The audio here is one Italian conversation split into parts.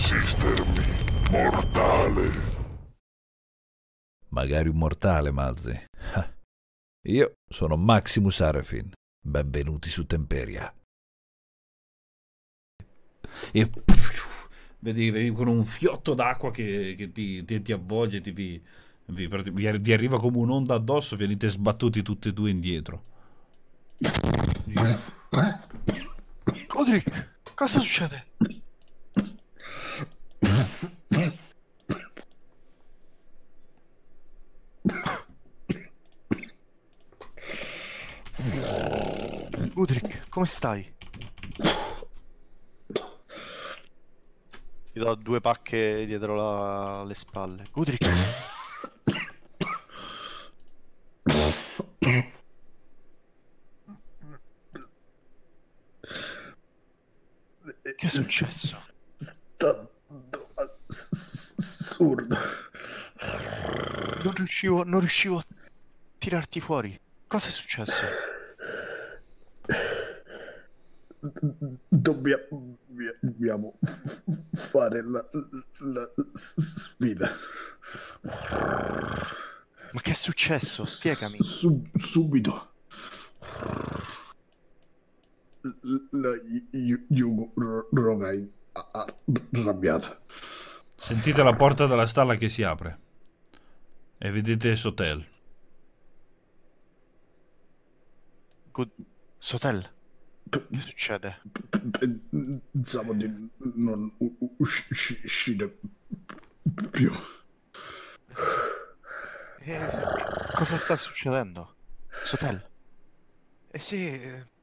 resistermi, mortale. Magari un mortale, Malzi. Io sono Maximus Arefin. Benvenuti su Temperia. E vedi con un fiotto d'acqua che ti avvolge, vi arriva come un'onda addosso, venite sbattuti tutti e due indietro. Godric, cosa succede? Godric, come stai? Ti do 2 pacche dietro le spalle. Godric. Che è successo? Assurdo. Non riuscivo a tirarti fuori. Cosa è successo? Dobbiamo fare la sfida. Ma che è successo? Spiegami. Subito. La Yugo Rogain arrabbiata. Sentite la porta della stalla che si apre e vedete Sotel. Sotel, che succede? Pensavo di non uscire più. Cosa sta succedendo? Sotel? Sì.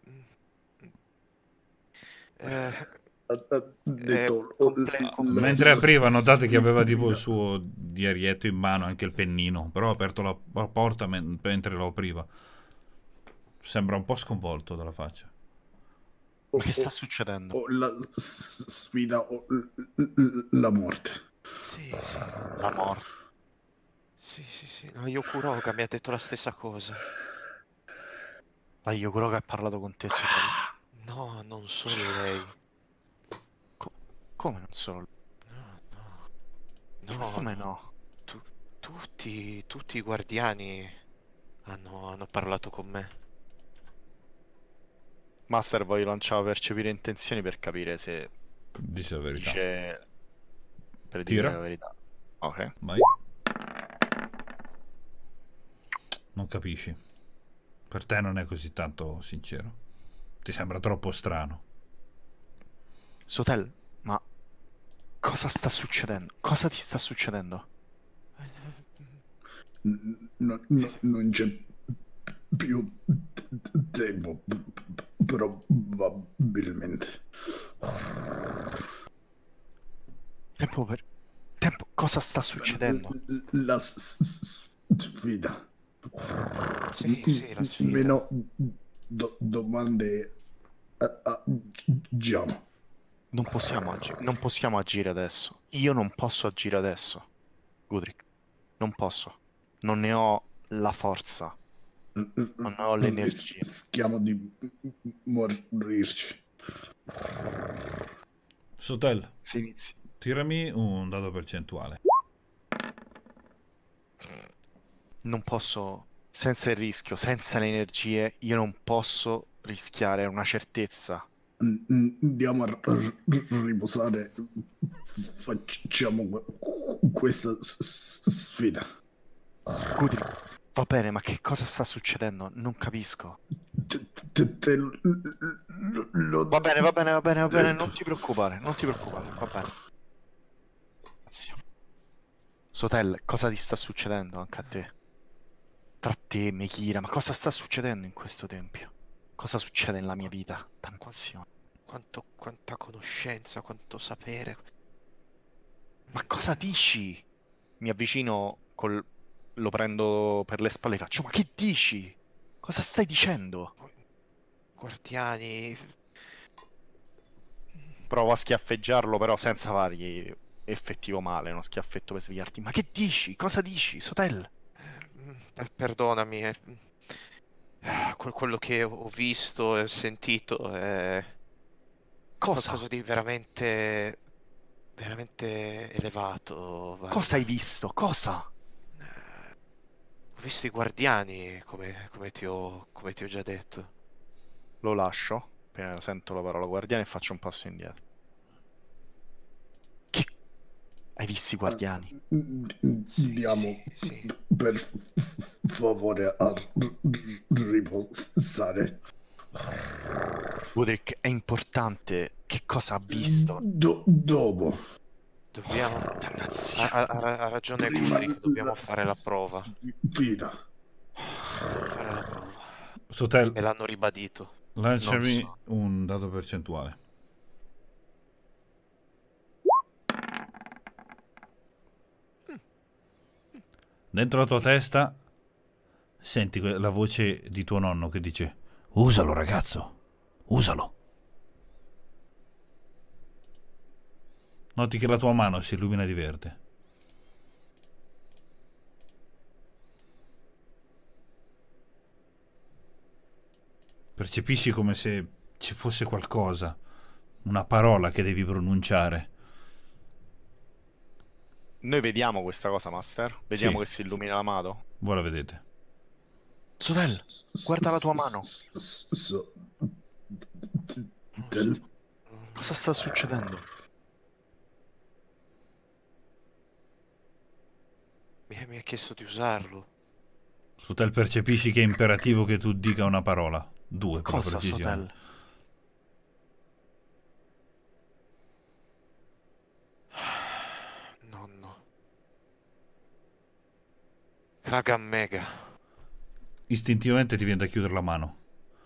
Ha detto Mentre apriva, notate che aveva tipo il suo diarietto in mano, anche il pennino, però ha aperto la porta mentre lo apriva. Sembra un po' sconvolto dalla faccia. Ma che sta succedendo? La sfida o la morte. Sì. La morte. Sì. No, Yokuroga mi ha detto la stessa cosa. La Yokuroga ha parlato con te, Sotel. No, non solo lei. Come non solo? No. Come no? Tutti i guardiani hanno parlato con me. Master, voglio lanciare percepire intenzioni per capire se Dice la verità. dice... Per Tira. dire la verità. Ok. Vai. Non capisci. Per te non è così tanto sincero. Ti sembra troppo strano. Sotel, ma cosa sta succedendo? Cosa ti sta succedendo? Non c'è più tempo, probabilmente. Tempo, cosa sta succedendo? La sfida. Sì, la sfida. Meno domande agiamo. Non possiamo agire adesso. Io non posso agire adesso. Gudric, non posso. Non ne ho la forza. Non ho l'energia. Rischiamo di morirci. Sotel, Se inizi. tirami un dado percentuale. Non posso, senza il rischio, senza le energie, io non posso rischiare, è una certezza. Andiamo a riposare. Facciamo questa sfida. Gudric, va bene, ma che cosa sta succedendo? Non capisco. Va bene, non ti preoccupare, va bene. Grazie. Sotel, cosa ti sta succedendo anche a te? Tra te e Mekira, ma cosa sta succedendo in questo tempio? Cosa succede nella mia vita? Tantissimo. Quanta conoscenza, quanto sapere. Ma cosa dici? Mi avvicino, lo prendo per le spalle e faccio, ma che dici? Cosa stai dicendo? Guardiani. Provo a schiaffeggiarlo, però senza fargli effettivo male, uno schiaffetto per svegliarti. Ma che dici? Cosa dici, Sotel? Perdonami. Quello che ho visto e sentito è Cosa? qualcosa di veramente veramente elevato. Cosa hai visto? Cosa? Ho visto i guardiani, come ti ho già detto. Lo lascio, appena sento la parola guardiani e faccio un passo indietro. Che... Hai visto i guardiani? Andiamo Sì. per favore a riposare. Godric, è importante. Che cosa ha visto? Dopo. Dobbiamo... Dannazione. Ha ragione Gudrick, dobbiamo fare la prova. Fida. Fare la prova. Sotel, Me l'hanno ribadito. lanciami Non so. un dato percentuale. Dentro la tua testa senti la voce di tuo nonno che dice: usalo ragazzo, usalo. Noti che la tua mano si illumina di verde. Percepisci come se ci fosse qualcosa, una parola che devi pronunciare. Noi vediamo questa cosa, Master. Vediamo Sì. che si illumina la mano. Voi la vedete. Sotel, guarda la tua mano. Cosa sta succedendo? Mi ha chiesto di usarlo. Sotel, percepisci che è imperativo che tu dica una parola. 2 per la Cosa, precisione. Sotel? Nonno. Kragan Mega. Istintivamente ti viene da chiudere la mano.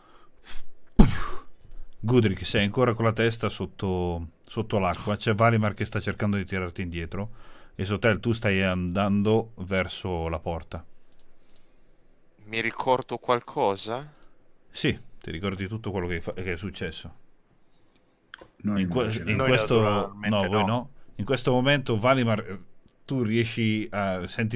Gudrick, sei ancora con la testa sotto l'acqua. C'è Valimar che sta cercando di tirarti indietro. E Sotel, tu stai andando verso la porta. Mi ricordo qualcosa? Sì, ti ricordi tutto quello che è successo. Noi In Noi questo naturalmente no, voi no. no. In questo momento Valimar, tu riesci a senti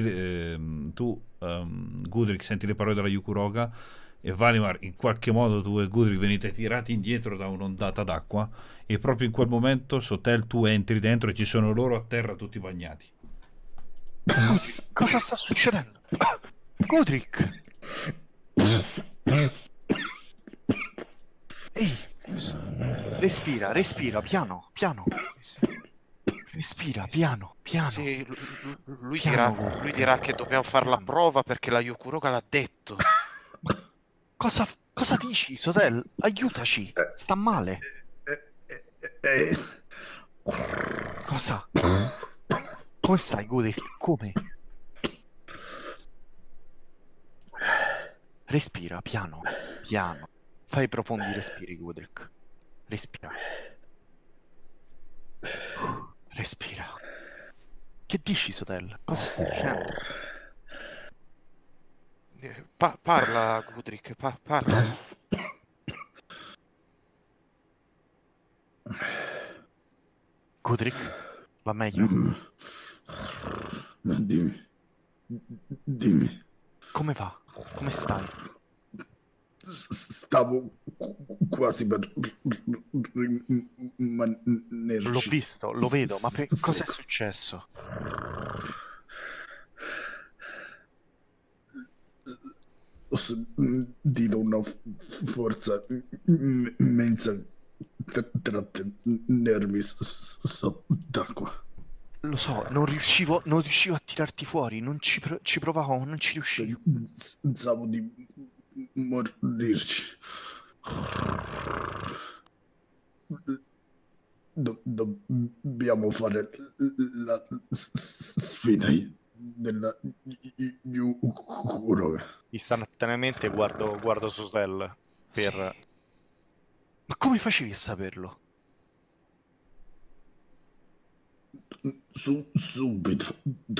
Gudrick senti le parole della Yukuroga e Valimar in qualche modo tu e Gudrick venite tirati indietro da un'ondata d'acqua e proprio in quel momento Sotel tu entri dentro e ci sono loro a terra tutti bagnati. Godric, cosa sta succedendo? Godric! Ehi, respira, respira, piano, piano. Respira, piano, piano. Sì, lui Piano. dirà che dobbiamo fare la prova perché la Yokuroga l'ha detto. Cosa dici, Sotel? Aiutaci, sta male. Cosa? Come stai, Godric? Come? Respira, piano, piano. Fai profondi respiri, Godric. Respira. Respira. Che dici, Sotel? Cosa stai dicendo? Parla, Gudrick, parla. Godric? Va meglio? Dimmi. Come va? Come stai? Stavo quasi per rimanerci. L'ho visto, lo vedo, ma cosa è successo? Ho sentito una forza immensa trattenermi sott'acqua. Lo so, non riuscivo a tirarti fuori, non ci provavo, non ci riuscivo. Pensavo di morirci. Dobbiamo fare la sfida della Yukuroga. Istantaneamente guardo Sotel per... Sì. Ma come facevi a saperlo? Subito.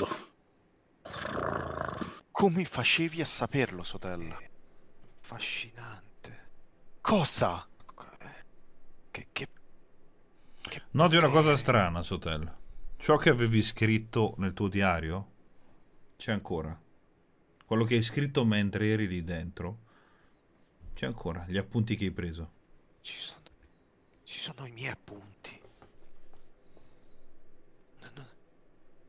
Come facevi a saperlo, Sotel? Affascinante. Cosa? Che Noti una cosa potere. strana, Sotel. Ciò che avevi scritto nel tuo diario c'è ancora. Quello che hai scritto mentre eri lì dentro c'è ancora. Gli appunti che hai preso. Ci sono i miei appunti.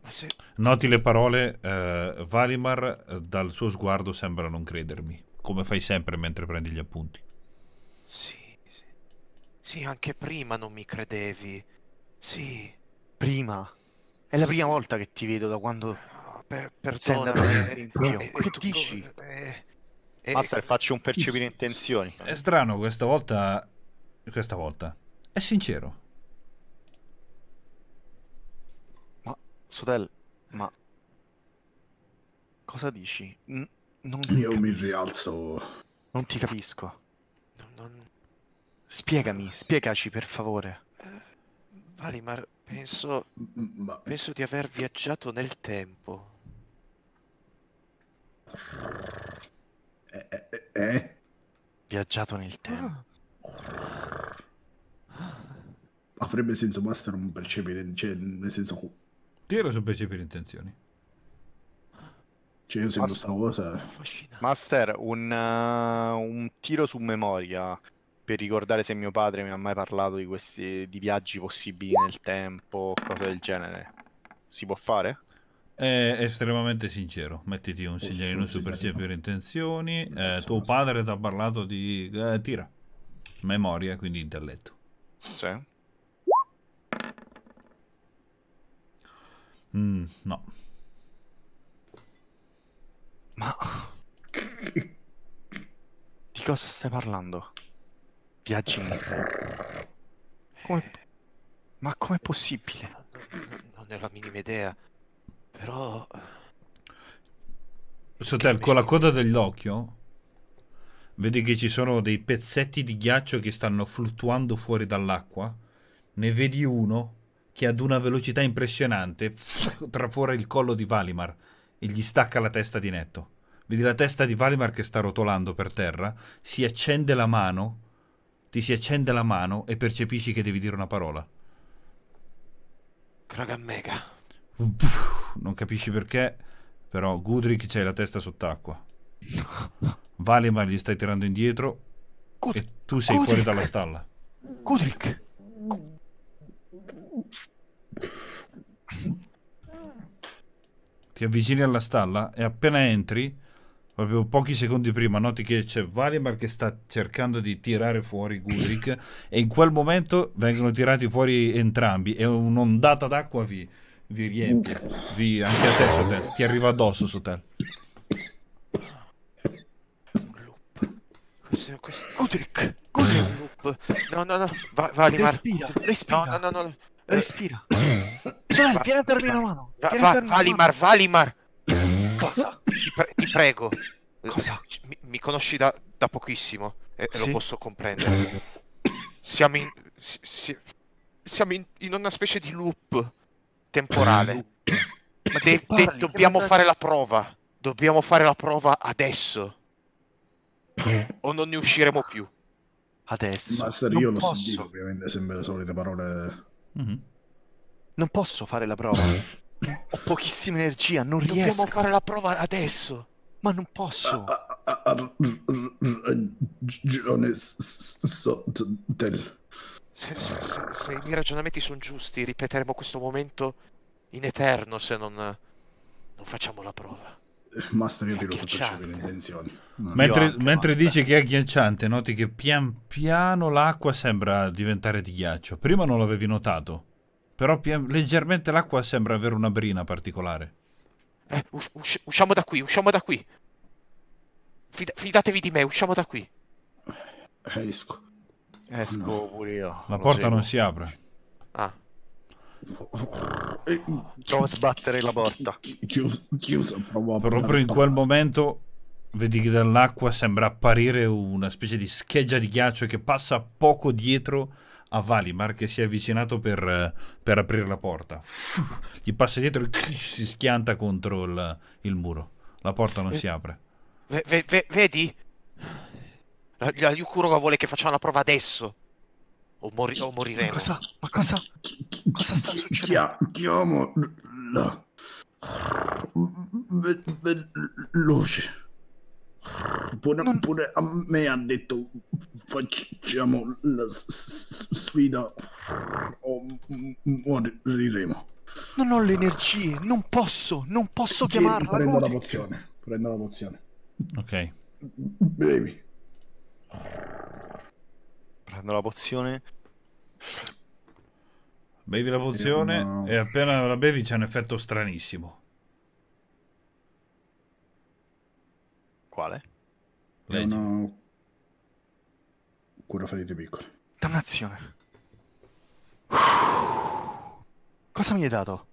Ma se... Noti le parole, Valimar dal suo sguardo sembra non credermi, come fai sempre mentre prendi gli appunti. Sì, sì. Sì, anche prima non mi credevi. Sì. Prima? È la Sì. prima volta che ti vedo da quando No, sei andato perdonami. in Rio. Che dici? Master, faccio un percepire intenzioni. È strano, questa volta è sincero. Ma, Sotel, ma... Cosa dici? Non Io mi capisco. rialzo. Non ti capisco. Non... Spiegaci per favore. Valimar, penso Ma di aver viaggiato nel tempo. Viaggiato nel tempo. avrebbe senso Master un percepire, cioè nel senso, Tira su percepire intenzioni. cioè io sento sta cosa. Affascinante. Master, un tiro su memoria per ricordare se mio padre mi ha mai parlato di questi di viaggi possibili nel tempo, cose del genere. Si può fare? È estremamente sincero. Mettiti un Posso segnalino un su segnalino? percepire intenzioni. Grazie, Tuo Master. padre ti ha parlato di... tira. Memoria, quindi intelletto. Sì. No. Ma di cosa stai parlando? Viaggi nel tempo. Ma com'è possibile? Non ne ho la minima idea. Però... Sotel, con la coda dell'occhio vedi che ci sono dei pezzetti di ghiaccio che stanno fluttuando fuori dall'acqua. Ne vedi uno che ad una velocità impressionante tra fuori il collo di Valimar e gli stacca la testa di netto. Vedi la testa di Valimar che sta rotolando per terra, si accende la mano, ti si accende la mano e percepisci che devi dire una parola. Kragamega. Non capisci perché, però Gudrick c'hai la testa sott'acqua. Valimar gli stai tirando indietro e tu sei fuori dalla stalla. Gudrick! Ti avvicini alla stalla e appena entri, proprio pochi secondi prima, noti che c'è Valimar che sta cercando di tirare fuori Gudrick e in quel momento vengono tirati fuori entrambi e un'ondata d'acqua vi riempie. Anche a te, Sotel. Ti arriva addosso, Sotel. Un loop. Questo... Gudrick! Cos'è un loop? No, no, no. Valimar. Respira! No, no, no. Respira! Sotel, vieni a darmi una mano! Vieni a darmi una Valimar, mano. Valimar. Cosa? Ti prego. Cosa? Mi conosci da pochissimo e Sì. lo posso comprendere. Siamo in una specie di loop temporale. Ma che parli? Dobbiamo fare la prova. Dobbiamo fare la prova adesso. O non ne usciremo più. Adesso Master, non io lo posso. so, ovviamente sempre le solite parole. Mhm. Non posso fare la prova. Ho pochissima energia, non Dobbiamo riesco. fare la prova adesso. Ma non posso. Ragione Sotel. Se i miei ragionamenti sono giusti, ripeteremo questo momento in eterno se non facciamo la prova. Master, io tiro su Agghiacciante. percepire intenzioni. Mentre anche, mentre basta. dici che è agghiacciante, noti che pian piano l'acqua sembra diventare di ghiaccio. Prima non l'avevi notato, però leggermente l'acqua sembra avere una brina particolare. Usciamo da qui, usciamo da qui. Fidatevi di me, usciamo da qui. Esco. Esco pure io. La lo porta seguo. non si apre. Ah, Provo a sbattere la porta. Chiuso, provo a Proprio in quel momento vedi che dall'acqua sembra apparire una specie di scheggia di ghiaccio che passa poco dietro a Valimar che si è avvicinato per aprire la porta. Gli passa dietro e si schianta contro il muro. La porta non si apre. vedi? La Yukuroga vuole che facciamo la prova adesso. O moriremo. Ma cosa sta succedendo? Chiamo la veloce. Pure a me ha detto facciamo la sfida o moriremo. Non ho le energie, non posso chiamarla. Prendo la Gudrick. pozione. Prendo la pozione. Ok. Bevi. Prendo la pozione. Bevi la pozione no. e appena la bevi c'è un effetto stranissimo. Quale? È Leggi. una cura ferite piccole. Dannazione. Cosa mi hai dato?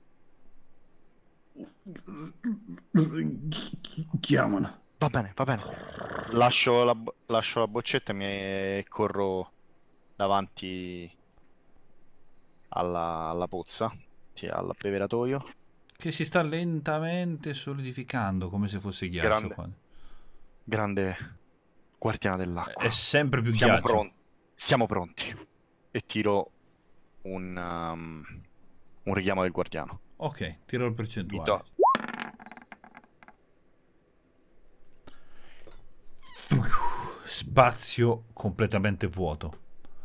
Chiamala. Va bene, va bene. Lascio la boccetta e corro davanti alla pozza, sì, all'abbeveratoio. Che si sta lentamente solidificando come se fosse ghiaccio. Grande. Qua. Grande guardiana dell'acqua. È sempre più Siamo ghiaccio. pronti. Siamo pronti. E tiro un richiamo del guardiano. Ok, tiro il Mi percentuale. do- Spazio completamente vuoto.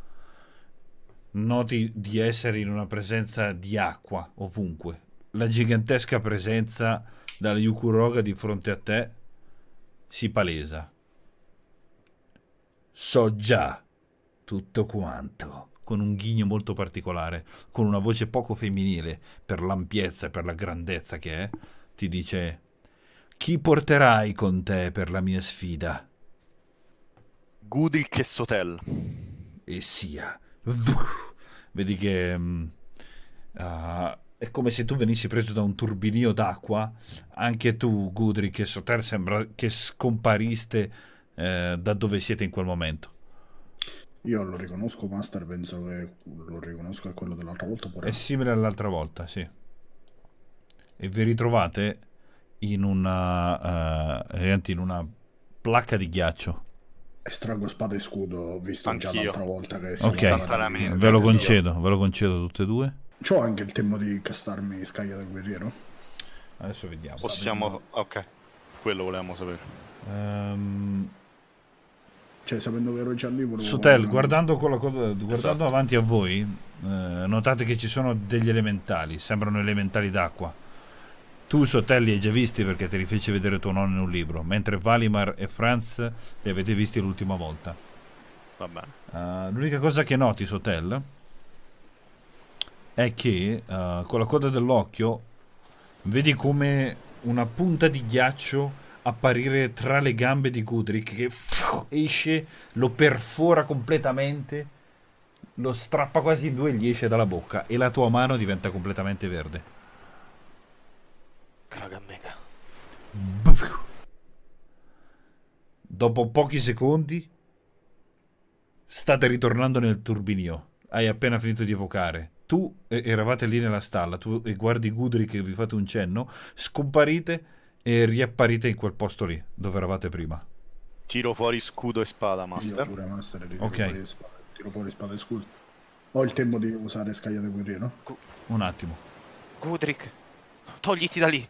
Noti di essere in una presenza di acqua ovunque. La gigantesca presenza della Yukuroga di fronte a te si palesa. So già tutto quanto. Con un ghigno molto particolare, con una voce poco femminile per l'ampiezza e per la grandezza che è, ti dice: chi porterai con te per la mia sfida? Gudrick e Sotel. E sia. Vedi che è come se tu venissi preso da un turbinio d'acqua. Anche tu, Gudrick e Soter, sembra che scompariste da dove siete in quel momento. Io lo riconosco, Master, penso che lo riconosco a quello dell'altra volta pure. È simile all'altra volta, sì. E vi ritrovate in una placca di ghiaccio. Estraggo spada e scudo, ho visto già Anch'io. l'altra volta che Ok, Istantaneamente. ve lo concedo tutte e due. C'ho anche il tempo di castarmi scaglia da guerriero. Adesso vediamo. Possiamo... Ok. Quello volevamo sapere. Cioè, sapendo che ero già lì, volevo... Sotel, guardando avanti a voi, notate che ci sono degli elementali, sembrano elementali d'acqua. Tu, Sotel, li hai già visti perché te li feci vedere tuo nonno in un libro, mentre Valimar e Franz li avete visti l'ultima volta. Va bene. L'unica cosa che noti, Sotel, è che con la coda dell'occhio vedi come una punta di ghiaccio apparire tra le gambe di Gudrick che esce, lo perfora completamente, lo strappa quasi in due e gli esce dalla bocca e la tua mano diventa completamente verde. Kraga mega. Dopo pochi secondi state ritornando nel turbinio. Hai appena finito di evocare. Tu eravate lì nella stalla, tu e guardi Gudrick che vi fate un cenno, scomparite e riapparite in quel posto lì dove eravate prima. Tiro fuori scudo e spada, Io Master. pure, Master, Ok. tiro fuori spada e scudo. Ho il tempo di usare scaglia da guerriero? Un attimo. Gudrick, togliti da lì.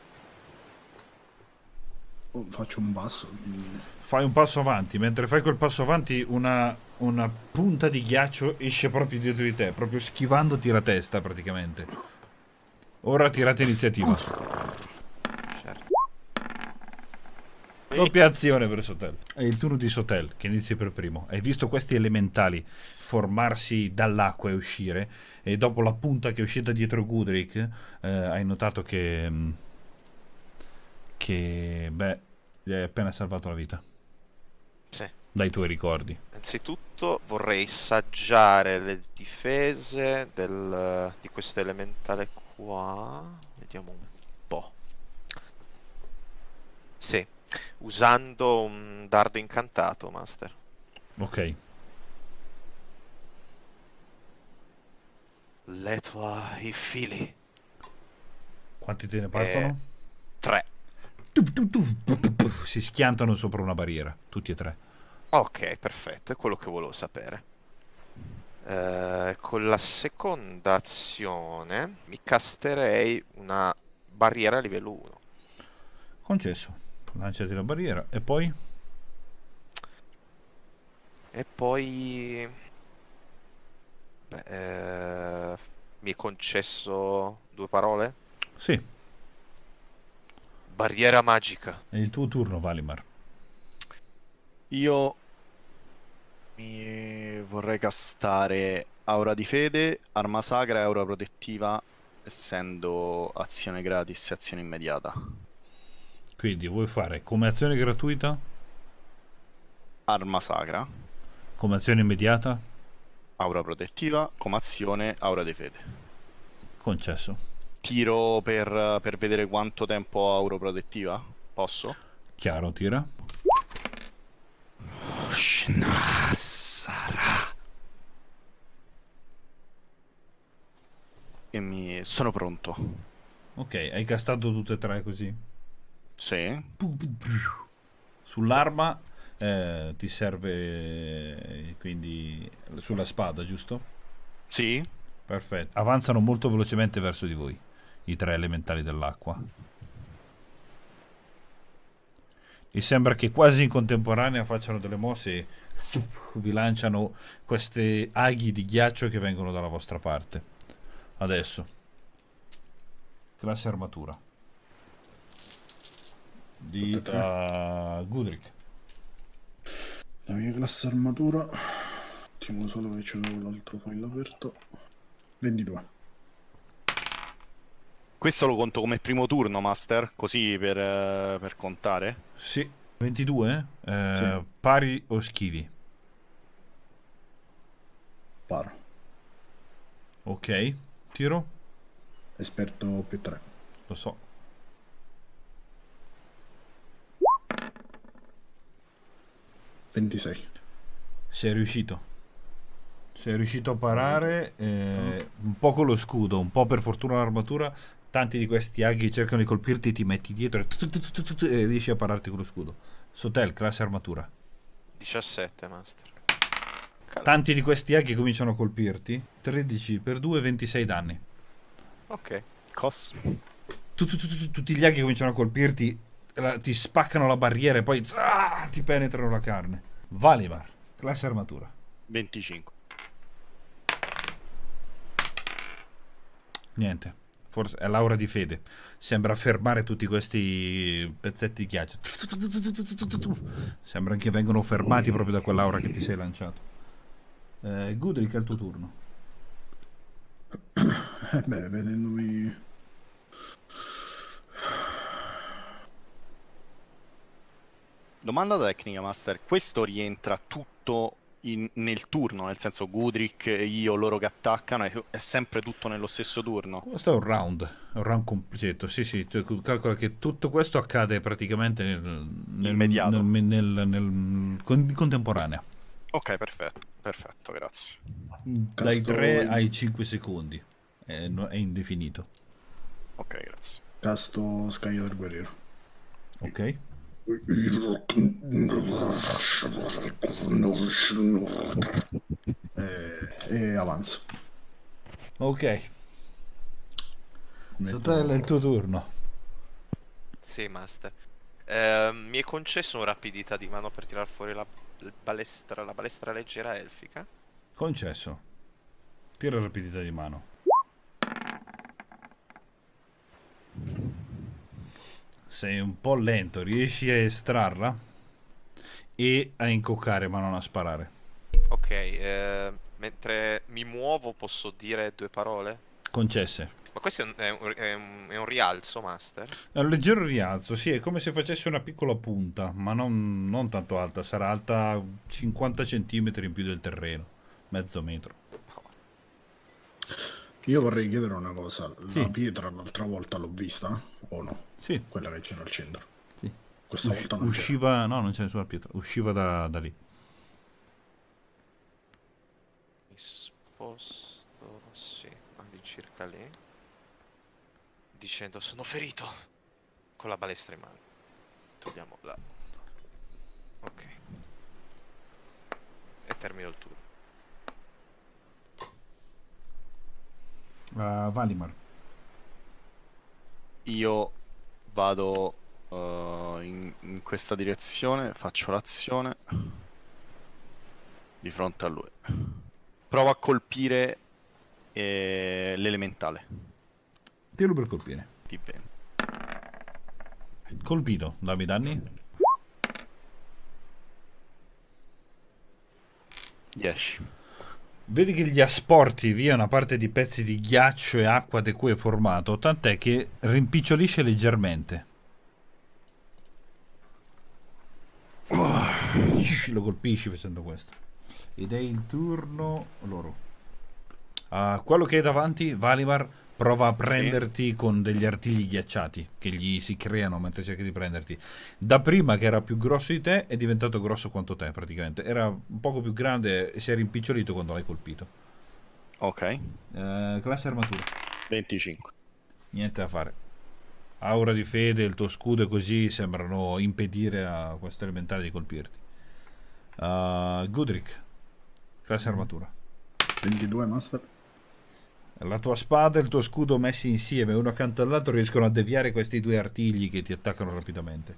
Oh, faccio un passo. Fai un passo avanti, mentre fai quel passo avanti una punta di ghiaccio esce proprio dietro di te, proprio schivandoti la testa praticamente. Ora tirate iniziativa. Certo. Doppia azione per Sotel. È il turno di Sotel che inizia per primo. Hai visto questi elementali formarsi dall'acqua e uscire, e dopo la punta che è uscita dietro Gudrick hai notato che beh, gli hai appena salvato la vita Sì. dai tuoi ricordi. Innanzitutto vorrei saggiare le difese di questo elementale qua. Vediamo un po'. Sì, usando un dardo incantato, Master. Ok. Letwa i fili. Quanti te ne partono? 3. Si schiantano sopra una barriera, tutti e tre. Ok, perfetto, è quello che volevo sapere. Con la seconda azione mi casterei una barriera a livello 1. Concesso. Lanciati la barriera e poi E poi... Beh, mi è concesso 2 parole? Sì, Barriera magica. è il tuo turno, Valimar. Io mi vorrei castare Aura di Fede, Arma Sacra e Aura Protettiva, essendo azione gratis e azione immediata. Quindi vuoi fare come azione gratuita, Arma Sacra, come azione immediata? Aura Protettiva, come azione Aura di Fede. Concesso. Tiro per vedere quanto tempo ho Aura Protettiva? Posso? Chiaro, tira. Shnasara. Sono pronto. Ok, hai castato tutte e tre così. Sì. Sull'arma ti serve quindi sulla spada, giusto? Sì. Perfetto. Avanzano molto velocemente verso di voi, i 3 elementali dell'acqua. E sembra che quasi in contemporanea facciano delle mosse e vi lanciano queste aghi di ghiaccio che vengono dalla vostra parte. Adesso. Classe armatura. Di Gudrick. La mia classe armatura. Attimo solo che c'è l'altro file aperto. 22. Questo lo conto come primo turno, Master, così per contare. Sì. 22? Sì. Pari o schivi? Paro. Ok. Tiro? Esperto più 3. Lo so. $26. Sei riuscito. Sei riuscito a parare un po' con lo scudo, un po' per fortuna l'armatura. Tanti di questi aghi cercano di colpirti, ti metti dietro e riesci a pararti con lo scudo. Sotel, classe armatura. 17, Master. Tanti di questi aghi cominciano a colpirti. 13 per 2, 26 danni. Ok. Cos. Tutti gli aghi cominciano a colpirti, ti spaccano la barriera e poi ti penetrano la carne. Valimar, classe armatura. 25. Niente, forse è l'aura di fede. Sembra fermare tutti questi pezzetti di ghiaccio. Sembra che vengono fermati proprio da quell'aura che ti sei lanciato. Gudrick, è il tuo turno. Beh, vedendomi... Domanda tecnica, Master. Questo rientra tutto nel turno, nel senso Gudrick, io, loro che attaccano, è sempre tutto nello stesso turno. Questo è un round completo. Sì, sì, tu calcola che tutto questo accade praticamente Immediato. in contemporanea. Ok, perfetto, grazie. Dai 3 ai 5 secondi. È indefinito. Ok, grazie. Casto Scaglia del Guerriero. Ok. E avanzo. Ok. Metto- Sotel, è il tuo turno. Sì, Master. Mi è concesso un rapidità di mano per tirar fuori la balestra leggera elfica? Concesso. Tira rapidità di mano. Sei un po' lento, riesci a estrarla e a incoccare ma non a sparare. Ok, mentre mi muovo posso dire 2 parole? Concesse. Ma questo è un rialzo, Master? È un leggero rialzo, sì, è come se facesse una piccola punta, ma non tanto alta, sarà alta 50 centimetri in più del terreno, mezzo metro. Io vorrei chiedere una cosa. Sì. La pietra l'altra volta l'ho vista o no? Sì, Quella che c'era al centro. sì. Questa volta non c'era. Usciva, no, non c'è nessuna pietra, usciva da lì. Mi sposto, sì, all'incirca lì. Dicendo sono ferito. Con la balestra in mano. Togliamo la... Ok. E termino il turno. Valimar. Io vado in questa direzione, faccio l'azione di fronte a lui. Provo a colpire l'elementale. Tiro per colpire. Di bene. Colpito, dammi i danni. 10. Vedi che gli asporti via una parte di pezzi di ghiaccio e acqua di cui è formato, tant'è che rimpicciolisce leggermente. Lo colpisci facendo questo. Ed è il turno loro. Quello che è davanti, Valimar, prova a prenderti con degli artigli ghiacciati che gli si creano mentre cerca di prenderti. Da prima che era più grosso di te è diventato grosso quanto te praticamente. Era un poco più grande e si è rimpicciolito quando l'hai colpito. Ok. Classe armatura. 25. Niente da fare. Aura di fede, il tuo scudo e così sembrano impedire a questo elementare di colpirti. Gudrick. Classe armatura. 22, master. La tua spada e il tuo scudo messi insieme uno accanto all'altro riescono a deviare questi due artigli che ti attaccano rapidamente.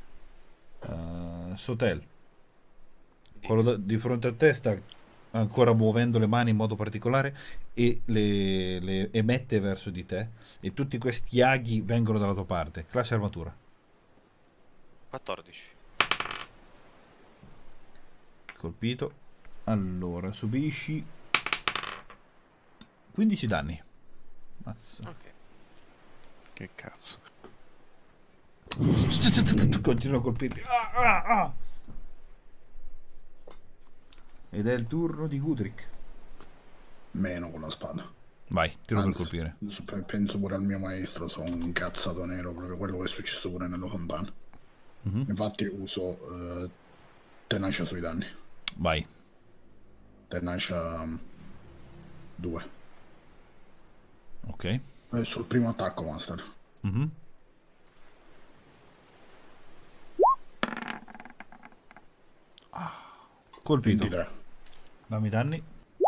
Sotel, quello di fronte a te sta ancora muovendo le mani in modo particolare e le emette verso di te e tutti questi aghi vengono dalla tua parte. Classe armatura. 14. Colpito. Allora subisci 15 danni. Mazza. Ok. Che cazzo. Continua a colpirti. Ed è il turno di Gudrick. Meno con la spada. Vai, tiro per Anzi, colpire. penso pure al mio maestro, sono un incazzato nero, proprio quello che è successo pure nello fontana. Infatti uso tenacia sui danni. Vai. Tenacia 2. Ok. Sul primo attacco, master. Colpito. 23. Dammi i danni.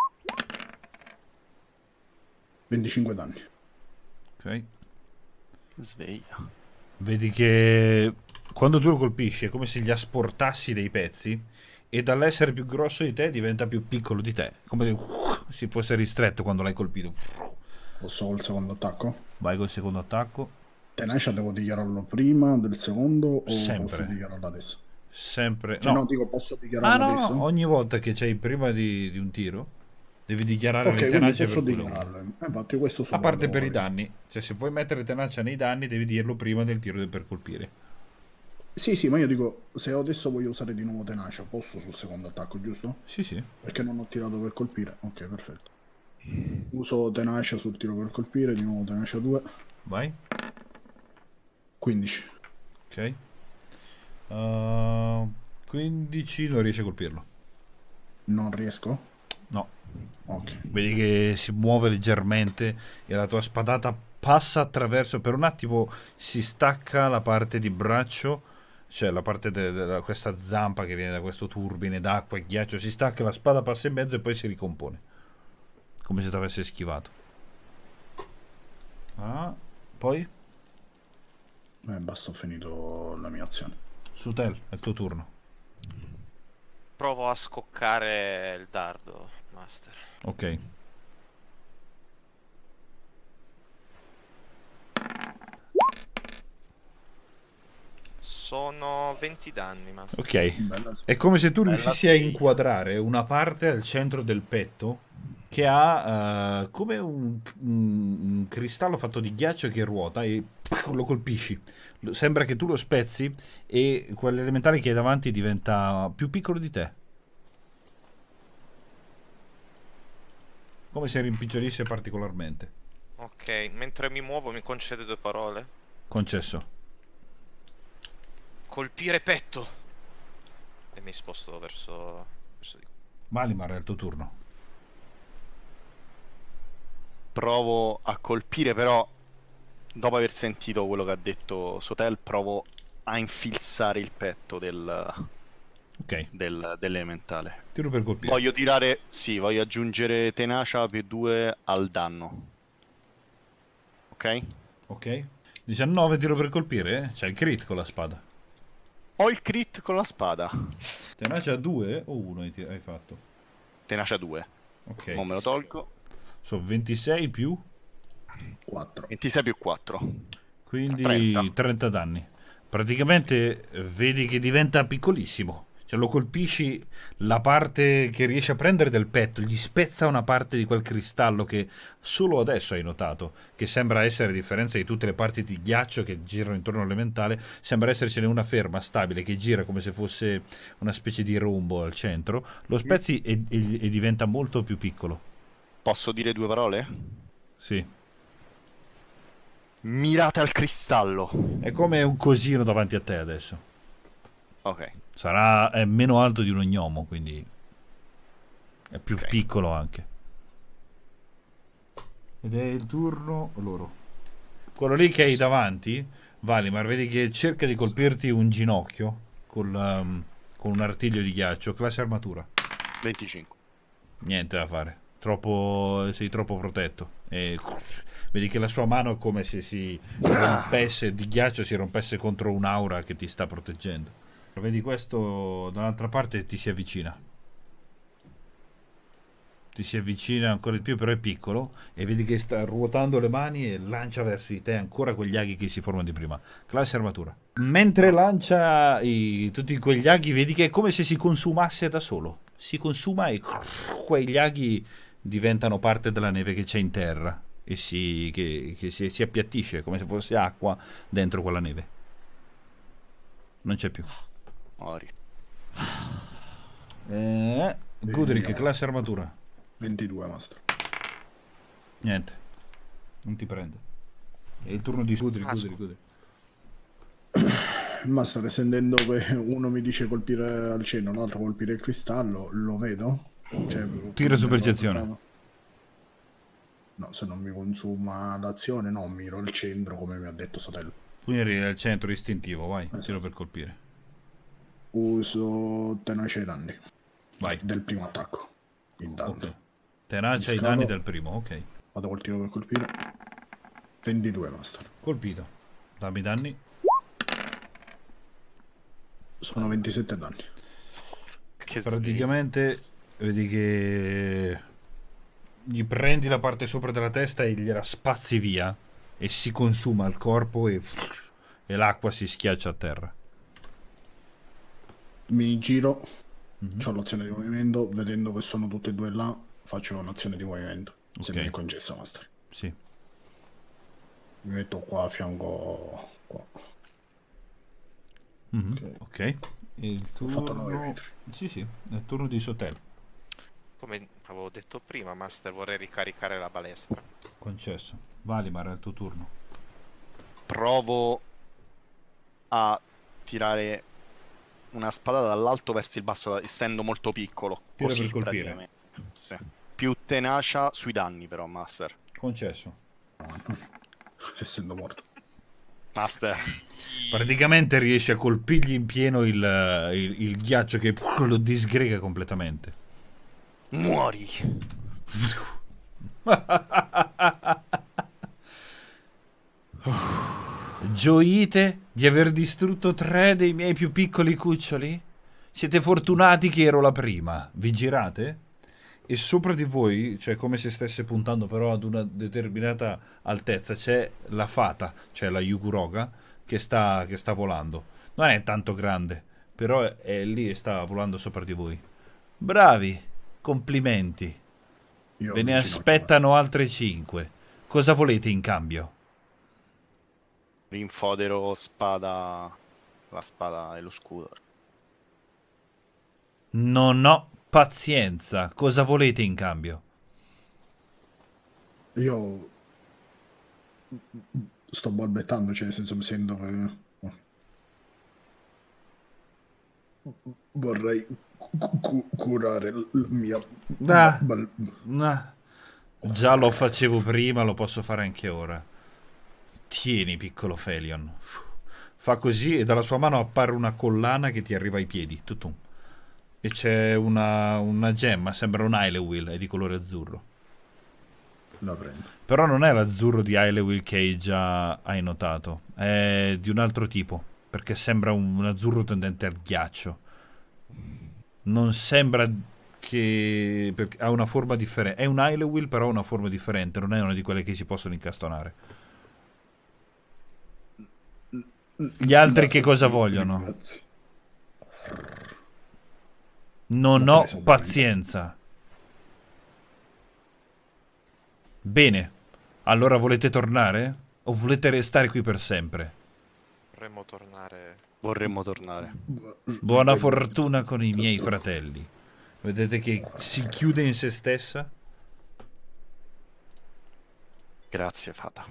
25 danni. Ok. Sveglia. Vedi che quando tu lo colpisci è come se gli asportassi dei pezzi e dall'essere più grosso di te diventa più piccolo di te, come se si fosse ristretto quando l'hai colpito. Posso col secondo attacco? Vai col secondo attacco. Tenacia devo dichiararlo prima del secondo o Sempre. posso dichiararlo adesso? Sempre. Cioè, No. no, dico posso dichiararlo No, adesso? ogni volta che c'hai prima di un tiro devi dichiarare Ok, le quindi tenace posso per quello. dichiararlo. Infatti questo A solo parte lo per i voglio. danni, cioè se vuoi mettere tenacia nei danni devi dirlo prima del tiro per colpire. Sì, ma io dico, se adesso voglio usare di nuovo tenacia, posso sul secondo attacco, giusto? Sì. Perché non ho tirato per colpire. Ok, perfetto. Uso tenacia sul tiro per colpire, di nuovo tenacia 2. Vai. 15. Ok. 15 non riesci a colpirlo. Non riesco? No. Ok. Vedi che si muove leggermente e la tua spadata passa attraverso, per un attimo si stacca la parte di braccio, cioè la parte di questa zampa che viene da questo turbine d'acqua e ghiaccio, si stacca, la spada passa in mezzo e poi si ricompone, come se ti avesse schivato. Poi? Basta, ho finito la mia azione. Sutel, è il tuo turno. Provo a scoccare il dardo, master. Ok. Sono 20 danni, master. Ok. Bella, È come se tu Bella riuscissi a sveglia. inquadrare una parte al centro del petto che ha come un cristallo fatto di ghiaccio che ruota e lo colpisci. Sembra che tu lo spezzi e quell'elementare che hai davanti diventa più piccolo di te. Come se rimpicciolisse particolarmente. Ok, mentre mi muovo mi concede 2 parole. Concesso. Colpire petto. E mi sposto verso di Valimar, è il tuo turno. Provo a colpire, però dopo aver sentito quello che ha detto Sotel, provo a infilzare il petto Ok. dell'elementale. Tiro per colpire. Voglio tirare, sì, voglio aggiungere tenacia più 2 al danno. Ok? Ok. 19 tiro per colpire. C'è il crit con la spada. Ho il crit con la spada. Tenacia 2 o 1 hai fatto? Tenacia 2. Ok. Mo me lo tolgo. Sono 26 più 4. 26 più 4. Quindi 30. 30 danni. Praticamente vedi che diventa piccolissimo. Cioè lo colpisci, la parte che riesce a prendere del petto, gli spezza una parte di quel cristallo che solo adesso hai notato, che sembra essere, a differenza di tutte le parti di ghiaccio che girano intorno all'elementale, sembra essercene una ferma, stabile, che gira come se fosse una specie di rombo al centro. Lo spezzi e diventa molto più piccolo. Posso dire 2 parole? Sì. Mirate al cristallo. È come un cosino davanti a te adesso. Ok. È meno alto di uno gnomo, quindi è più Ok. piccolo anche. Ed è il turno loro. Quello lì che hai davanti, Valimar, vedi che cerca di colpirti un ginocchio con un artiglio di ghiaccio, classe armatura. 25. Niente da fare. Sei troppo protetto. E vedi che la sua mano è come se si rompesse di ghiaccio, si rompesse contro un'aura che ti sta proteggendo. Vedi questo dall'altra parte ti si avvicina. Ti si avvicina ancora di più, però è piccolo. E vedi che sta ruotando le mani e lancia verso di te ancora quegli aghi che si formano di prima. Classe armatura. Mentre lancia tutti quegli aghi, vedi che è come se si consumasse da solo. Si consuma e quegli aghi diventano parte della neve che c'è in terra. E si appiattisce come se fosse acqua dentro quella neve. Non c'è più. Mori. Gudrick, classe armatura. 22, master. Niente. Non ti prende. È il turno di Gudrick. Il master, sentendo che uno mi dice colpire al centro, l'altro colpire il cristallo, lo vedo? Cioè, Tira su percezione. No, se non mi consuma l'azione, no, miro il centro come mi ha detto Sotello. Quindi eri al centro istintivo, vai, tiro per colpire. Uso tenacia ai danni. Vai. Del primo attacco. Intanto. Ok. Tenacia ai Scalo. danni del primo, ok. Vado col tiro per colpire. 22, master. Colpito. Dammi i danni. Sono 27 danni. Che Praticamente vedi che gli prendi la parte sopra della testa e gliela spazi via e si consuma il corpo e l'acqua si schiaccia a terra. Mi giro, ho l'azione di movimento, vedendo che sono tutti e due là, faccio un'azione di movimento. Se Ok. mi è concessa, master. Sì. Mi metto qua a fianco. Qua. Ok. Il Ho fatto 9 turno... metri. Sì, è il turno di Sotel. Come avevo detto prima, Master, vorrei ricaricare la balestra. Concesso. Valimar, è il tuo turno. Provo a tirare una spada dall'alto verso il basso, essendo molto piccolo. Tira Così, per colpire. praticamente. Sì. Più tenacia sui danni, però, Master. Concesso. Essendo morto. Master. Praticamente riesce a colpirgli in pieno il ghiaccio che lo disgrega completamente. Muori. Gioite di aver distrutto 3 dei miei più piccoli cuccioli? Siete fortunati che ero la prima. Vi girate? E sopra di voi, cioè come se stesse puntando però ad una determinata altezza, c'è la fata, cioè la Yukuroga, che sta volando. Non è tanto grande, però è lì e sta volando sopra di voi. Bravi, complimenti. Io Ve ne mi aspettano altre 5. Cosa volete in cambio? Rinfodero spada. La spada e lo scudo. Non ho pazienza. Cosa volete in cambio? Io sto balbettando, cioè nel senso mi sento che vorrei curare la mia Ah. bal- Già lo facevo prima, lo posso fare anche ora. Tieni, piccolo Felion. Fa così e dalla sua mano appare una collana che ti arriva ai piedi. Tutum. E c'è una gemma, sembra un Hylewill, è di colore azzurro. la prendo. Però non è l'azzurro di Hylewill che già hai notato. È di un altro tipo, perché sembra un azzurro tendente al ghiaccio. Non sembra perché ha una forma differente. È un Hylian, però ha una forma differente, non è una di quelle che si possono incastonare. Gli altri che cosa vogliono? Grazie. Non L'ho ho preso, ovviamente. pazienza. Bene, allora volete tornare? O volete restare qui per sempre? Vorremmo tornare. Vorremmo tornare. Buona fortuna con i miei fratelli. Vedete che si chiude in se stessa? Grazie, fata.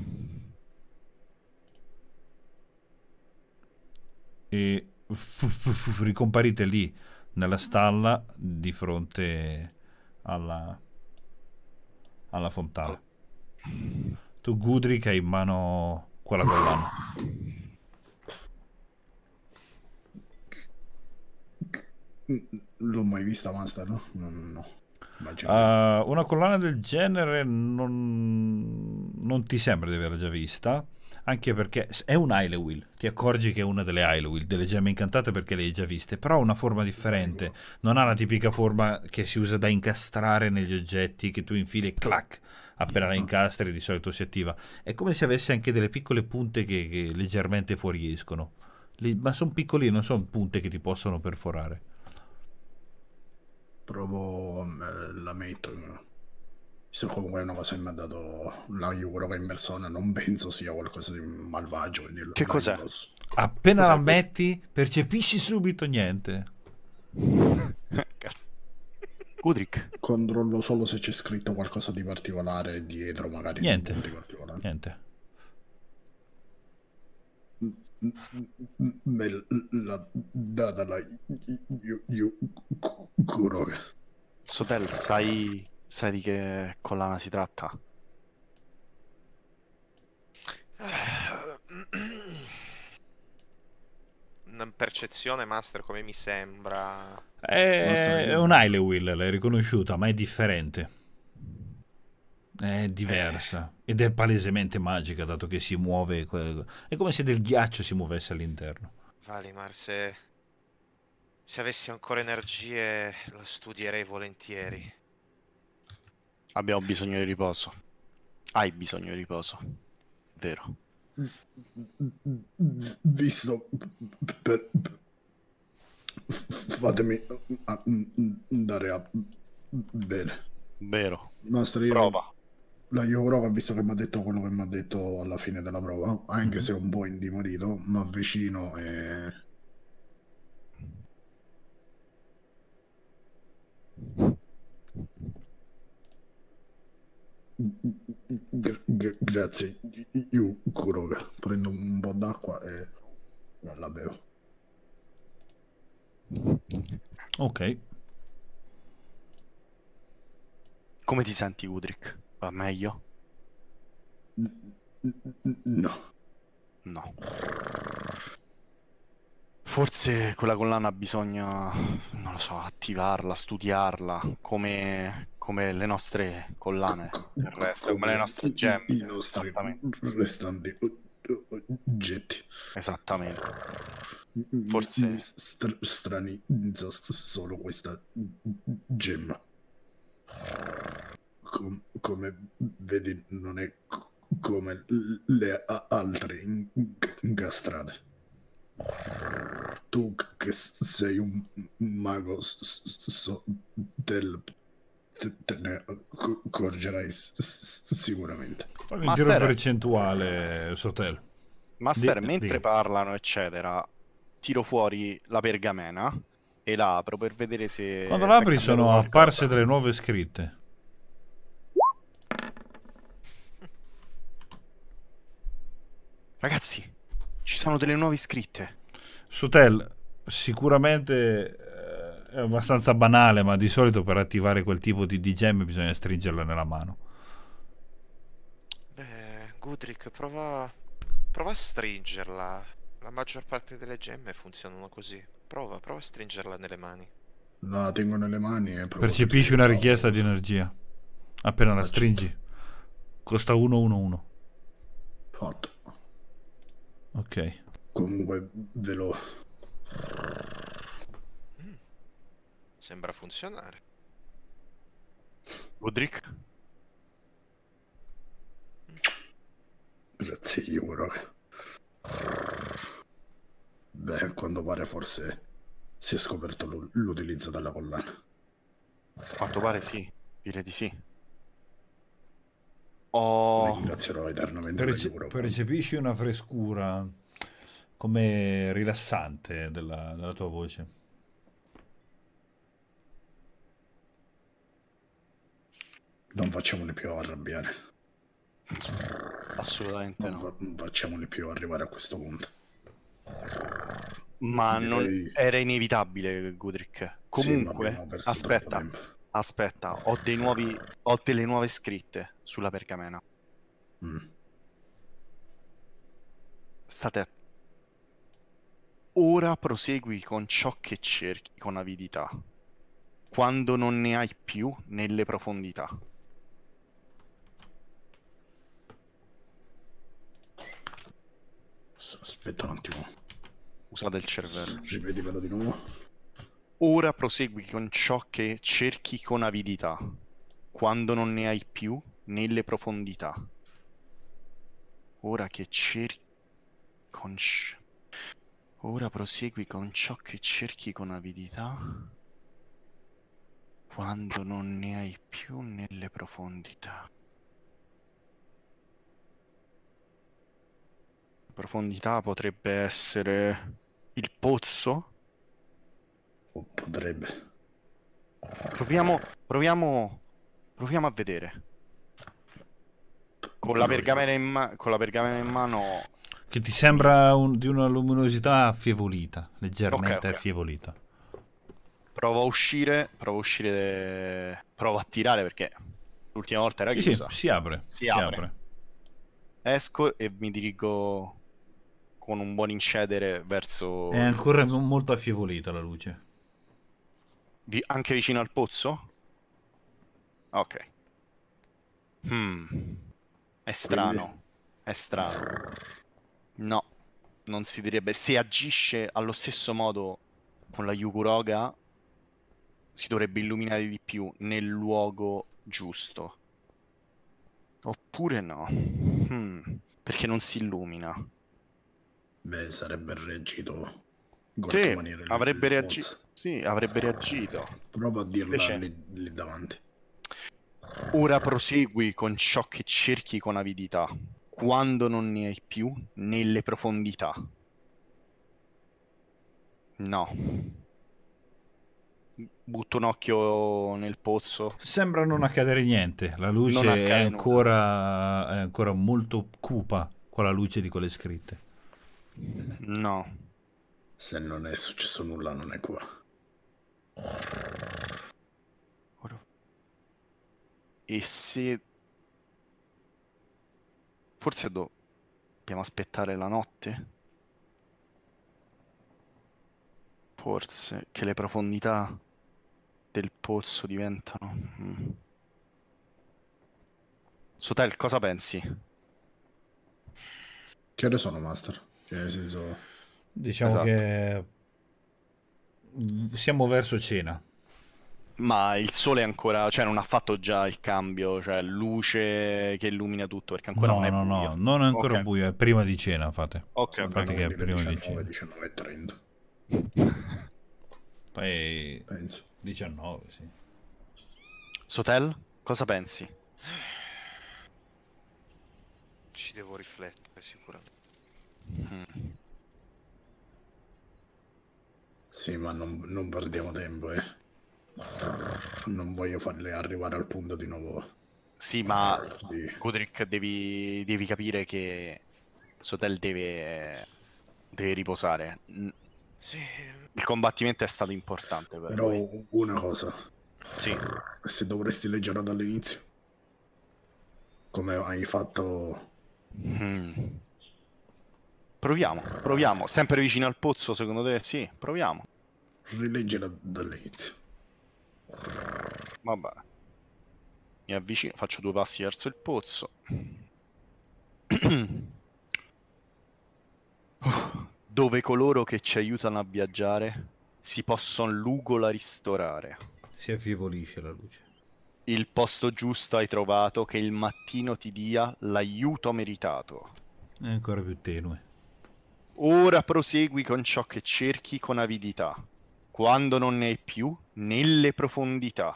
E ricomparite lì nella stalla di fronte alla fontana. Tu, Gudrick, hai in mano quella collana. L'ho mai vista, Master, no? No. Immagino. Una collana del genere non ti sembra di averla già vista, anche perché è un Hylian. Ti accorgi che è una delle Hylian, delle gemme incantate, perché le hai già viste, però ha una forma differente. Non ha la tipica forma che si usa da incastrare negli oggetti, che tu infili e clac, appena la incastri di solito si attiva. È come se avesse anche delle piccole punte che leggermente fuoriescono. Ma sono piccoline, non sono punte che ti possono perforare. Provo, la metto. Visto che comunque è una cosa che mi ha dato la Yuroka in persona, non penso sia qualcosa di malvagio. Quindi Che cos'è? Appena Cos'è la metti, percepisci subito niente. Cazzo. Gudrick. Controllo solo se c'è scritto qualcosa di particolare dietro, magari. Niente. Punti particolari. Niente. Me l'ha data la Yuroka. Sotel, sai di che collana si tratta? Una percezione, Master, come mi sembra. È un Hylian, l'hai riconosciuta, ma è differente. È diversa. Ed è palesemente magica, dato che si muove. È come se del ghiaccio si muovesse all'interno. Valimar, se avessi ancora energie, la studierei volentieri. Abbiamo bisogno di riposo. Hai bisogno di riposo. Vero. Visto fatemi andare a bene. Vero. Master, io Prova. la Yuroka, visto che mi ha detto quello che mi ha detto alla fine della prova, anche se è un po' indimorito, mi avvicino e grazie Yuroka. Prendo un po' d'acqua e la bevo. Ok. Come ti senti, Gudrick? Va meglio? No. No. Forse quella collana bisogna, non lo so, attivarla, studiarla, come le nostre collane terrestri, come le nostre gemme. I nostri restanti oggetti. Esattamente. Forse- Mi stranizza solo questa gemma. Come vedi, non è come le altre incastrate. Tu che sei un mago te ne accorgerai sicuramente. Fammi un Master. giro percentuale, Sotel. Master, Di- mentre dica. parlano, eccetera, tiro fuori la pergamena e la apro per vedere se... Quando se l'apri è cambiato sono qualcosa. apparse delle nuove scritte. Ragazzi, ci sono delle nuove iscritte. Sotel, sicuramente è abbastanza banale, ma di solito per attivare quel tipo di gemme bisogna stringerla nella mano. Beh, Gudrick, prova a stringerla. La maggior parte delle gemme funzionano così. Prova a stringerla nelle mani. La tengo nelle mani e provo a Percepisci una stringerla. richiesta di energia. Appena la Faccio. stringi. Costa 111. Fatto. Ok. Comunque ve lo... Sembra funzionare. Godric? Grazie, Yukoroga. Beh, a quanto pare forse si è scoperto l'utilizzo della collana. A quanto pare sì, direi di sì. Oh, Ringrazierò eternamente la Yukoroga. Percepisci una frescura come rilassante della tua voce. Non facciamoli più arrabbiare. assolutamente no. Non facciamoli più arrivare a questo punto. Ma non Direi- era inevitabile, Godric. Sì, ma Comunque, abbiamo perso troppo aspetta, tempo. aspetta, ho delle nuove scritte sulla pergamena. Mm. State. Ora prosegui con ciò che cerchi con avidità, quando non ne hai più nelle profondità. Aspetta un attimo, Usate il cervello. ripetimelo di nuovo. Ora prosegui con ciò che cerchi con avidità, quando non ne hai più nelle profondità. Ora che cerchi con... Ora prosegui con ciò che cerchi con avidità, quando non ne hai più nelle profondità. Profondità potrebbe essere il pozzo? O potrebbe. Proviamo a vedere. Con la pergamena in mano. Che ti sembra di una luminosità affievolita, leggermente Ok. affievolita. Provo a uscire. Provo a tirare perché l'ultima volta era Sì, chiusa. si apre. Si apre. Esco e mi dirigo con un buon incedere verso... È ancora molto affievolita la luce. Anche vicino al pozzo? Ok. È strano. È strano. No, non si direbbe. Se agisce allo stesso modo con la Yukuroga, si dovrebbe illuminare di più nel luogo giusto. Oppure no. Perché non si illumina. Beh, sarebbe reagito in Sì, qualche maniera. avrebbe il reagito. boss. Sì, avrebbe reagito. Prova a dirla Invece- lì davanti. Ora prosegui con ciò che cerchi con avidità, quando non ne hai più nelle profondità. No. Butto un occhio nel pozzo. Sembra non accadere niente. La luce Non accade è ancora molto cupa con la luce di quelle scritte. No. Se non è successo nulla, non è qua. E se... Forse dobbiamo aspettare la notte? Forse che le profondità del pozzo diventano... Sotel, cosa pensi? Che ore sono, Master? Cioè, nel senso... Diciamo Esatto. che siamo verso cena. Ma il sole è ancora... Cioè non ha fatto già il cambio, cioè luce che illumina tutto, perché ancora non è buio. Non è ancora Ok. buio, è prima di cena, fate. Ok, Fate che è dire prima di 19, cena. 19:30, Poi penso. 19, sì. Sotel, cosa pensi? Ci devo riflettere sicuramente. Sì, ma non perdiamo tempo, eh. Non voglio farle arrivare al punto di nuovo. Sì, ma Di... Godric devi capire che Sotel deve riposare. Sì, Il combattimento è stato importante per Però lui. una cosa, Sì, se dovresti leggerlo dall'inizio, come hai fatto... proviamo. Sempre vicino al pozzo, secondo te? Sì, proviamo. Rileggela dall'inizio. Va bene. Mi avvicino, faccio 2 passi verso il pozzo. Dove coloro che ci aiutano a viaggiare si possono l'ugola ristorare. Si affievolisce la luce. Il posto giusto hai trovato, che il mattino ti dia l'aiuto meritato. È ancora più tenue. Ora prosegui con ciò che cerchi con avidità, quando non ne hai più nelle profondità.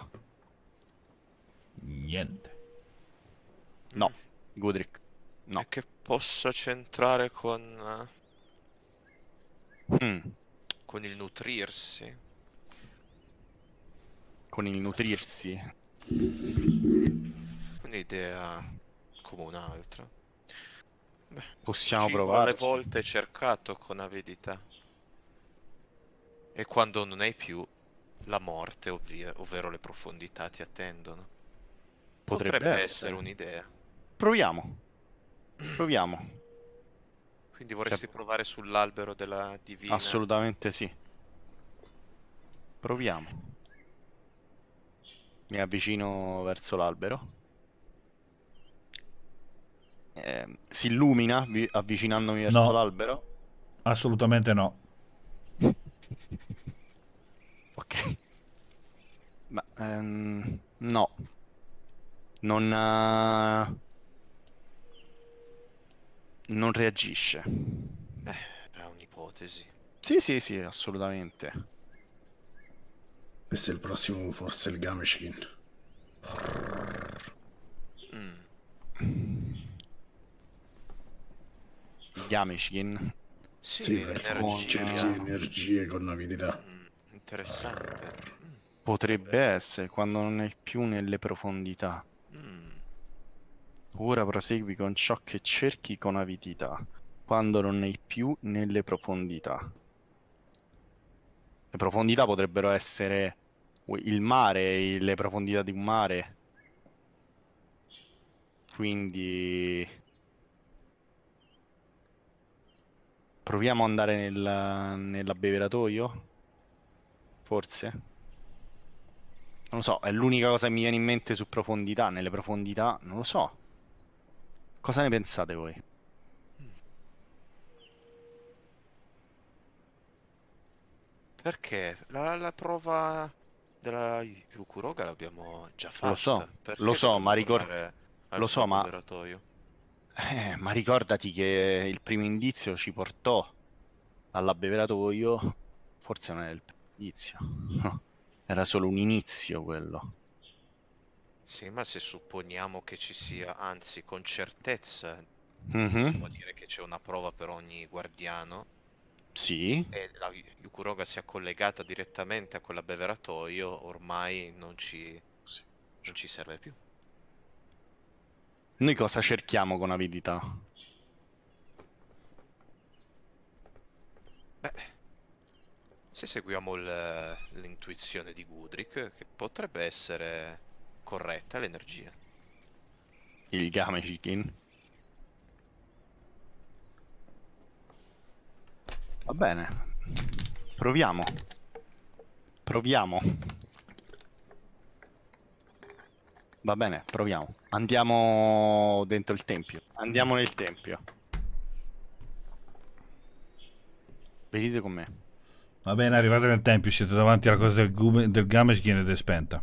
Niente. No, Godric, no. E che possa centrare con il nutrirsi. Con il nutrirsi. Un'idea come un'altra. Beh, Possiamo cibo provarci. alle volte cercato con avidità. E quando non hai più, la morte, ovvero le profondità, ti attendono. Potrebbe essere essere. un'idea. Proviamo. Quindi vorresti provare sull'albero della divina? Assolutamente sì. Proviamo. Mi avvicino verso l'albero. Si illumina avvicinandomi verso No. l'albero? Assolutamente no. Ok. Ma no. Non reagisce. Era un'ipotesi. Sì, assolutamente. Questo è il prossimo, forse il Gameskin. Gameskin. Sì, perché energia. cerchi energie con avidità. Interessante. Potrebbe essere quando non è più nelle profondità. Ora prosegui con ciò che cerchi con avidità, quando non è più nelle profondità. Le profondità potrebbero essere il mare, le profondità di un mare. Quindi proviamo ad andare nell'abbeveratoio? Forse? Non lo so, è l'unica cosa che mi viene in mente su profondità. Nelle profondità, non lo so. Cosa ne pensate voi? Perché la prova della Yukuroga l'abbiamo già fatta. Lo so, Perché lo so, ma dobbiamo tornare al lo suo so, ma laboratorio? ma ricordati che il primo indizio ci portò all'abbeveratoio. Forse non era il primo indizio. No, era solo un inizio quello. Sì, ma se supponiamo che ci sia, anzi con certezza, Mhm. possiamo dire che c'è una prova per ogni guardiano Sì, e la Yukuroga sia collegata direttamente a quell'abbeveratoio, ormai non ci serve più. noi cosa cerchiamo con avidità? Beh, se seguiamo l'intuizione di Gudrick, che potrebbe essere corretta, l'energia. Il Gameskin. Va bene. Proviamo. Va bene, proviamo. Andiamo dentro il tempio. Andiamo nel tempio. Venite con me. Va bene, arrivate nel tempio, siete davanti alla cosa del Gameskin ed è spenta.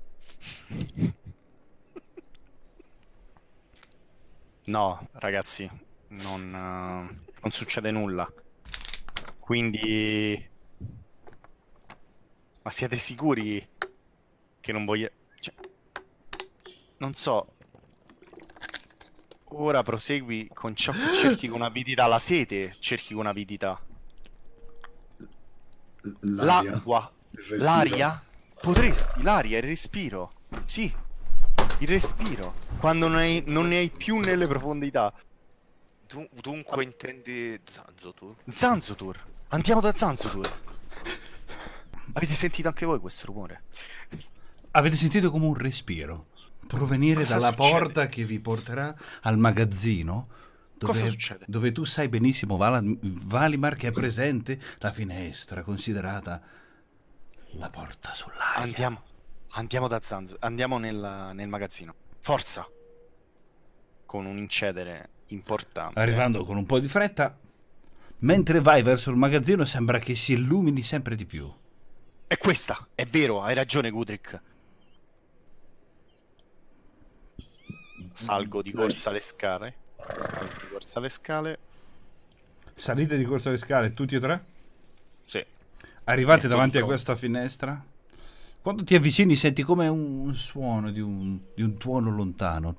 No, ragazzi, non succede nulla. Quindi... Ma siete sicuri che non voglio... Cioè... Non so. Ora prosegui con ciò che cerchi con avidità. La sete cerchi con avidità. L'aria. L'acqua. Il respiro. L'aria? Potresti. L'aria, il respiro. Sì. Il respiro. Quando non ne hai più nelle profondità. Dunque intendi Zanzotur? Zanzotur. Andiamo da Zanzotur. Avete sentito anche voi questo rumore? Avete sentito come un respiro provenire Cosa dalla succede? porta che vi porterà al magazzino Cosa succede? dove tu sai benissimo, Valimar, che è presente la finestra considerata la porta sull'aria. Andiamo da Zanzotur. Andiamo nel magazzino. Forza. Con un incedere importante. Arrivando con un po' di fretta, mentre vai verso il magazzino sembra che si illumini sempre di più. È questa, è vero, hai ragione Gudrick. salgo di corsa alle scale. Salgo di corsa alle scale. Salite di corsa alle scale, tutti e tre? Sì. Arrivate davanti a questa finestra. Quando ti avvicini senti come un suono di un tuono lontano.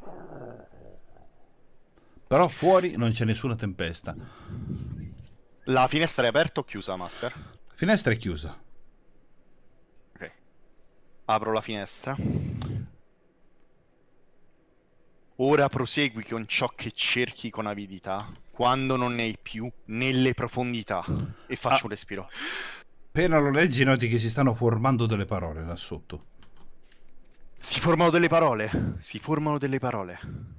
Però fuori non c'è nessuna tempesta. La finestra è aperta o chiusa, Master? La finestra è chiusa. Ok. Apro la finestra. Ora prosegui con ciò che cerchi con avidità, quando non ne hai più nelle profondità. E faccio un respiro. Appena lo leggi noti che si stanno formando delle parole là sotto. Si formano delle parole. Si formano delle parole.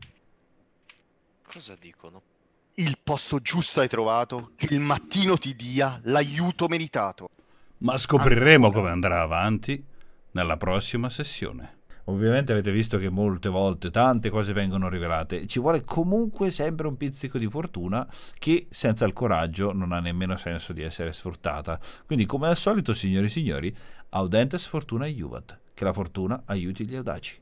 Cosa dicono? Il posto giusto hai trovato, che il mattino ti dia l'aiuto meritato. Ma scopriremo come andrà avanti nella prossima sessione. Ovviamente avete visto che molte volte tante cose vengono rivelate. Ci vuole comunque sempre un pizzico di fortuna che senza il coraggio non ha nemmeno senso di essere sfruttata. Quindi come al solito, signori e signori, audentes fortuna iuvat. Che la fortuna aiuti gli audaci.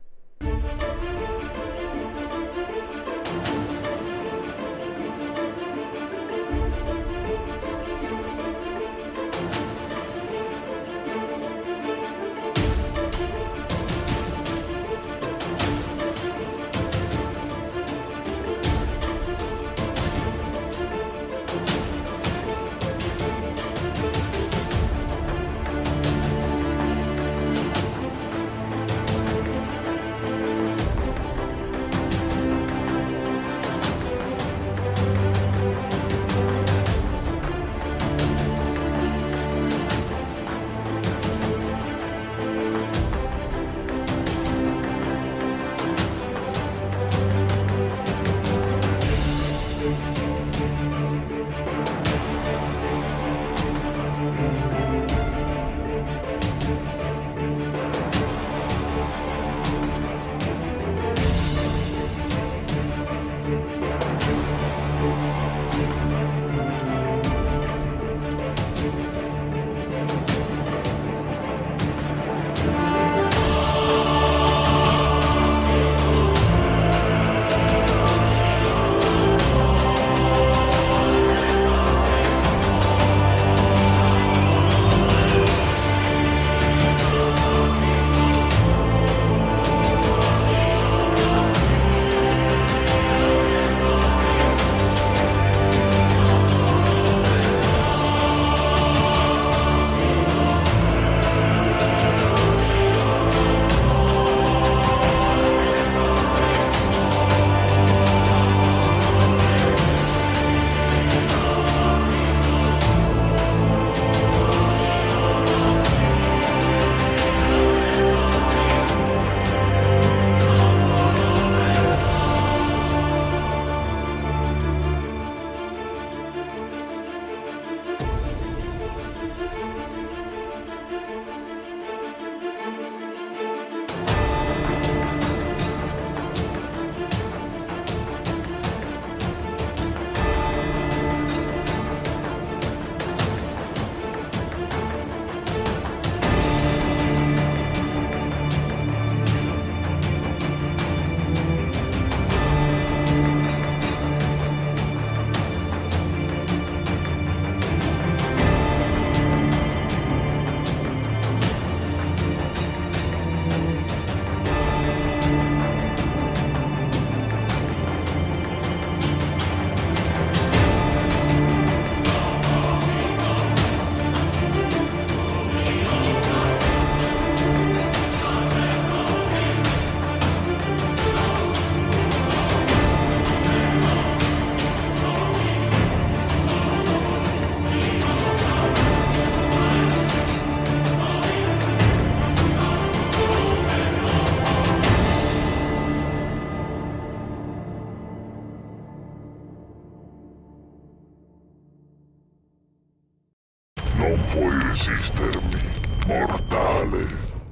Non puoi resistermi, mortale.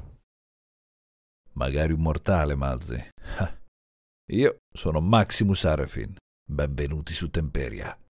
Magari un mortale, Malze. Io sono Maximus Arefin. Benvenuti su Temperia.